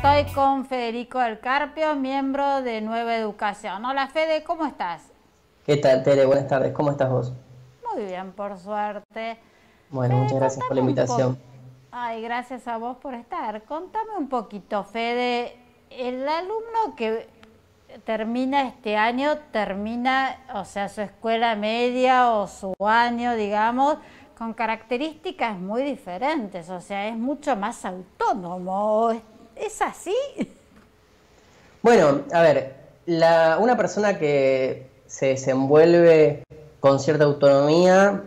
Estoy con Federico del Carpio, miembro de Nueva Educación. Hola Fede, ¿cómo estás? ¿Qué tal, Tere? Buenas tardes. ¿Cómo estás vos? Muy bien, por suerte. Bueno, Fede, muchas gracias por la contame un poco. invitación. Ay, gracias a vos por estar. Contame un poquito, Fede. El alumno que termina este año, termina, o sea, su escuela media o su año, digamos, con características muy diferentes, o sea, es mucho más autónomo. ¿Es así? Bueno, a ver, una persona que se desenvuelve con cierta autonomía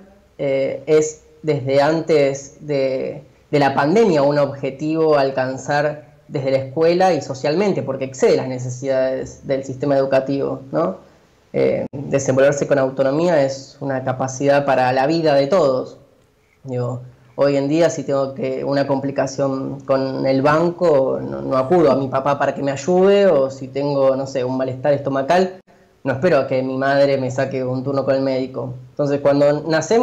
es desde antes de la pandemia un objetivo a alcanzar desde la escuela y socialmente, porque excede las necesidades del sistema educativo, ¿no? Desenvolverse con autonomía es una capacidad para la vida de todos. Digo, hoy en día si tengo una complicación con el banco, no acudo a mi papá para que me ayude, o si tengo, no sé, un malestar estomacal, no espero a que mi madre me saque un turno con el médico. Entonces cuando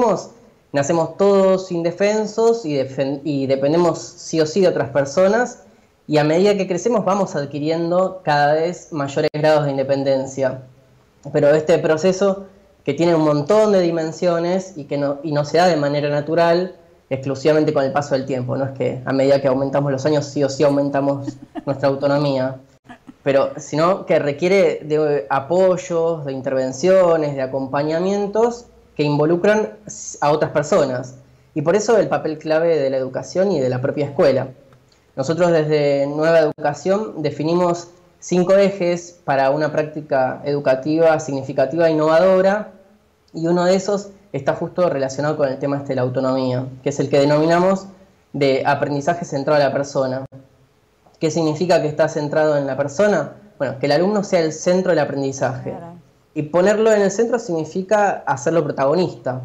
nacemos todos indefensos y dependemos sí o sí de otras personas, y a medida que crecemos vamos adquiriendo cada vez mayores grados de independencia. Pero este proceso que tiene un montón de dimensiones y no se da de manera natural, exclusivamente con el paso del tiempo. No es que a medida que aumentamos los años sí o sí aumentamos nuestra autonomía, pero sino que requiere de apoyos, de intervenciones, de acompañamientos que involucran a otras personas. Y por eso el papel clave de la educación y de la propia escuela. Nosotros desde Nueva Educación definimos 5 ejes para una práctica educativa significativa e innovadora, y uno de esos está justo relacionado con el tema de la autonomía, que es el que denominamos de aprendizaje centrado a la persona. ¿Qué significa que está centrado en la persona? Bueno, que el alumno sea el centro del aprendizaje. Claro. Y ponerlo en el centro significa hacerlo protagonista.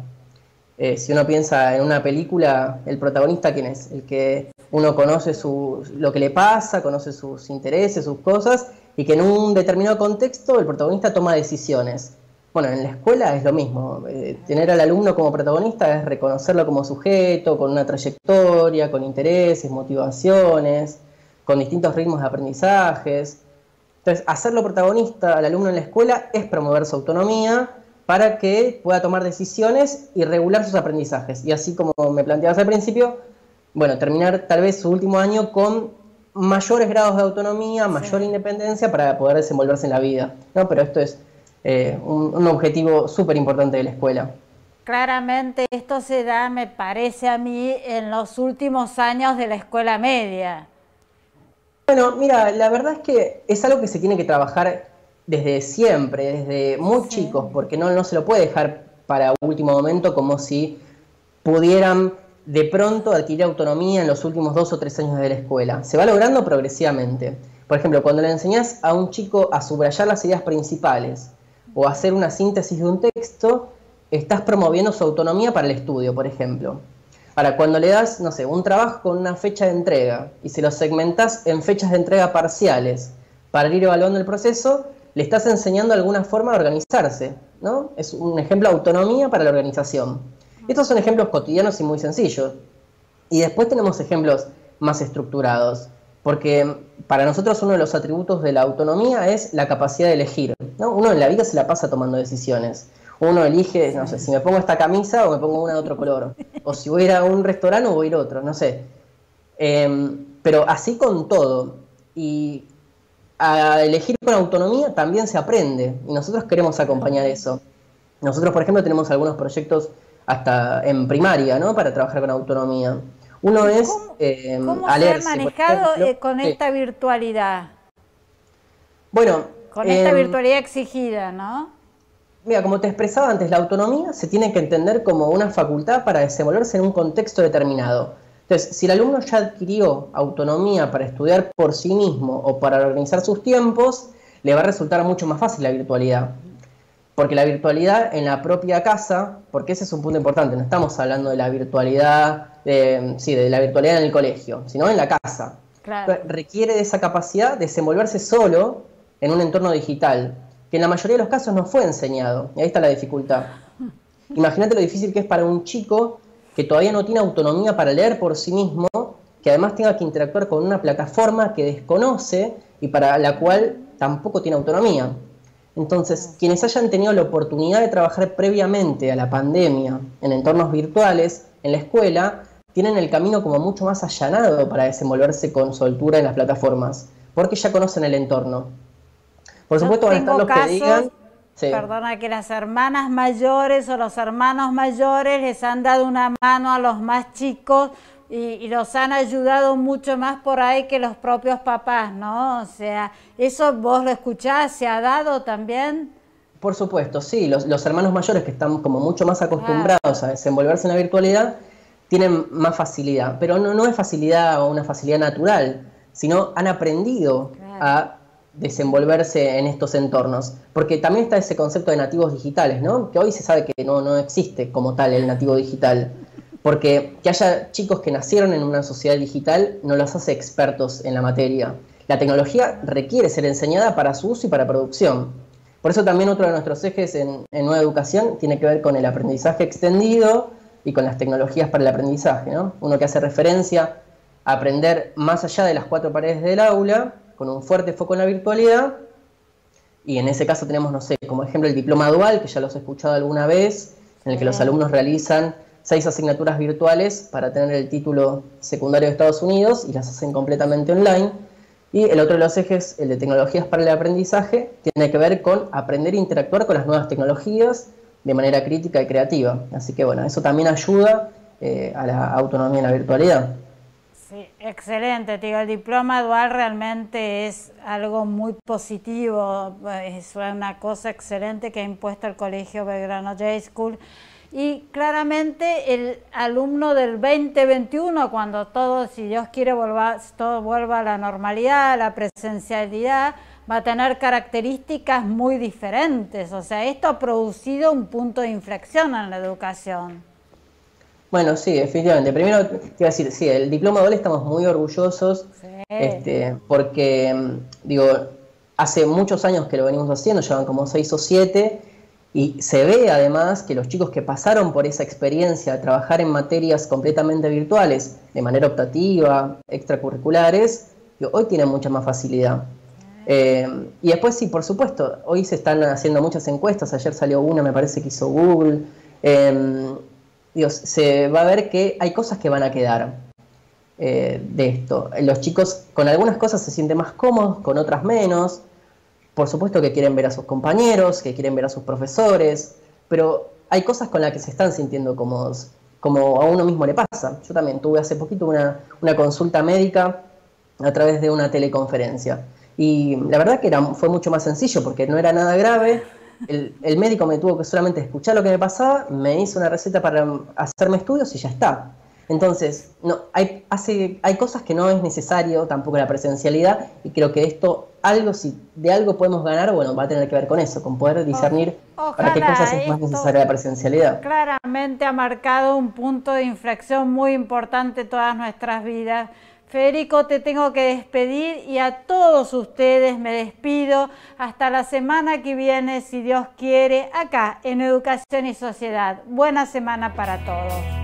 Si uno piensa en una película, ¿el protagonista quién es? El que uno conoce lo que le pasa, conoce sus intereses, sus cosas, y que en un determinado contexto el protagonista toma decisiones. Bueno, en la escuela es lo mismo. Tener al alumno como protagonista es reconocerlo como sujeto, con una trayectoria, con intereses, motivaciones, con distintos ritmos de aprendizajes. Entonces, hacerlo protagonista al alumno en la escuela es promover su autonomía para que pueda tomar decisiones y regular sus aprendizajes. Y así como me planteabas al principio, bueno, terminar tal vez su último año con mayores grados de autonomía, mayor independencia para poder desenvolverse en la vida, ¿no? Pero esto es un objetivo súper importante de la escuela. Claramente esto se da, me parece a mí, en los últimos años de la escuela media. Bueno, mira, la verdad es que es algo que se tiene que trabajar desde siempre, desde muy Sí. chicos, porque no se lo puede dejar para último momento como si pudieran de pronto adquirir autonomía en los últimos 2 o 3 años de la escuela. Se va logrando progresivamente. Por ejemplo, cuando le enseñás a un chico a subrayar las ideas principales o a hacer una síntesis de un texto, estás promoviendo su autonomía para el estudio, por ejemplo. Ahora, cuando le das, no sé, un trabajo con una fecha de entrega y se lo segmentás en fechas de entrega parciales para ir evaluando el proceso, le estás enseñando alguna forma de organizarse, ¿no? Es un ejemplo de autonomía para la organización. Estos son ejemplos cotidianos y muy sencillos. Y después tenemos ejemplos más estructurados, porque para nosotros uno de los atributos de la autonomía es la capacidad de elegir, ¿no? Uno en la vida se la pasa tomando decisiones. Uno elige, no sé, si me pongo esta camisa o me pongo una de otro color, o si voy a ir a un restaurante o voy a ir a otro, no sé. Pero así con todo. Y a elegir con autonomía también se aprende, y nosotros queremos acompañar eso. Nosotros, por ejemplo, tenemos algunos proyectos hasta en primaria, ¿no? Para trabajar con autonomía. Uno ¿Y es cómo se ha Alerce, por manejado ejemplo. con Sí. esta virtualidad? Bueno, Con esta virtualidad exigida, ¿no? mira, como te expresaba antes, la autonomía se tiene que entender como una facultad para desenvolverse en un contexto determinado. Entonces, si el alumno ya adquirió autonomía para estudiar por sí mismo o para organizar sus tiempos, le va a resultar mucho más fácil la virtualidad. Porque la virtualidad en la propia casa, porque ese es un punto importante, no estamos hablando de la virtualidad, de la virtualidad en el colegio, sino en la casa. Claro. Requiere de esa capacidad de desenvolverse solo en un entorno digital, que en la mayoría de los casos no fue enseñado, y ahí está la dificultad. Imagínate lo difícil que es para un chico que todavía no tiene autonomía para leer por sí mismo que además tenga que interactuar con una plataforma que desconoce y para la cual tampoco tiene autonomía. Entonces, quienes hayan tenido la oportunidad de trabajar previamente a la pandemia en entornos virtuales, en la escuela, tienen el camino como mucho más allanado para desenvolverse con soltura en las plataformas, porque ya conocen el entorno. Por supuesto van a estar los que digan... Sí. Perdona, que las hermanas mayores o los hermanos mayores les han dado una mano a los más chicos y los han ayudado mucho más por ahí que los propios papás, ¿no? O sea, ¿eso vos lo escuchás? ¿Se ha dado también? Por supuesto, sí. Los hermanos mayores, que están como mucho más acostumbrados a desenvolverse en la virtualidad, tienen más facilidad. Pero no es facilidad o una facilidad natural, sino han aprendido a desenvolverse en estos entornos. Porque también está ese concepto de nativos digitales, ¿no? Que hoy se sabe que no existe como tal el nativo digital. Porque que haya chicos que nacieron en una sociedad digital no los hace expertos en la materia. La tecnología requiere ser enseñada para su uso y para producción. Por eso también otro de nuestros ejes en Nueva Educación tiene que ver con el aprendizaje extendido y con las tecnologías para el aprendizaje, ¿no? Uno que hace referencia a aprender más allá de las cuatro paredes del aula, con un fuerte foco en la virtualidad, y en ese caso tenemos, no sé, como ejemplo el diploma dual, que ya los he escuchado alguna vez, en el que los alumnos realizan 6 asignaturas virtuales para tener el título secundario de Estados Unidos y las hacen completamente online. Y el otro de los ejes, el de tecnologías para el aprendizaje, tiene que ver con aprender a interactuar con las nuevas tecnologías de manera crítica y creativa. Así que bueno, eso también ayuda a la autonomía en la virtualidad. Sí, excelente, te digo, el diploma dual realmente es algo muy positivo, es una cosa excelente que ha impuesto el Colegio Belgrano J-School. Y claramente el alumno del 2021, cuando todo, si Dios quiere, todo vuelva a la normalidad, a la presencialidad, va a tener características muy diferentes. O sea, esto ha producido un punto de inflexión en la educación. Bueno, sí, efectivamente. Primero te iba a decir, sí, el diploma dual estamos muy orgullosos, porque, digo, hace muchos años que lo venimos haciendo, llevan como 6 o 7, y se ve además que los chicos que pasaron por esa experiencia, a trabajar en materias completamente virtuales, de manera optativa, extracurriculares, hoy tienen mucha más facilidad. Y después sí, por supuesto, hoy se están haciendo muchas encuestas, ayer salió una, me parece que hizo Google, se va a ver que hay cosas que van a quedar de esto. Los chicos con algunas cosas se sienten más cómodos, con otras menos. Por supuesto que quieren ver a sus compañeros, que quieren ver a sus profesores, pero hay cosas con las que se están sintiendo cómodos, como a uno mismo le pasa. Yo también tuve hace poquito una consulta médica a través de una teleconferencia. Y la verdad que fue mucho más sencillo porque no era nada grave. El médico me tuvo que solamente escuchar lo que me pasaba, me hizo una receta para hacerme estudios y ya está. Entonces, hay cosas que no es necesario tampoco la presencialidad, y creo que esto, si de algo podemos ganar, bueno, va a tener que ver con eso, con poder discernir para qué cosas es más necesaria la presencialidad. Claramente ha marcado un punto de inflexión muy importante en todas nuestras vidas. Federico, te tengo que despedir, y a todos ustedes me despido hasta la semana que viene, si Dios quiere, acá en Educación y Sociedad. Buena semana para todos.